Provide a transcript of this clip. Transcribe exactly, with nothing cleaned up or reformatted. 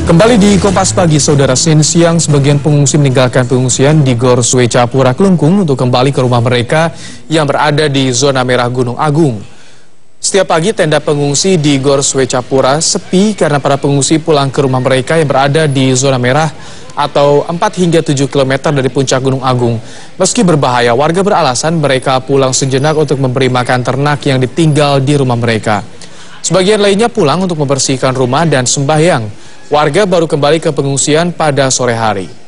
Kembali di Kompas Pagi, Saudara. Senin siang, sebagian pengungsi meninggalkan pengungsian di Gor Swecapura, Kelungkung untuk kembali ke rumah mereka yang berada di zona merah Gunung Agung. Setiap pagi, tenda pengungsi di Gor Swecapura sepi karena para pengungsi pulang ke rumah mereka yang berada di zona merah atau empat hingga tujuh kilometer dari puncak Gunung Agung. Meski berbahaya, warga beralasan mereka pulang sejenak untuk memberi makan ternak yang ditinggal di rumah mereka. Sebagian lainnya pulang untuk membersihkan rumah dan sembahyang. Warga baru kembali ke pengungsian pada sore hari.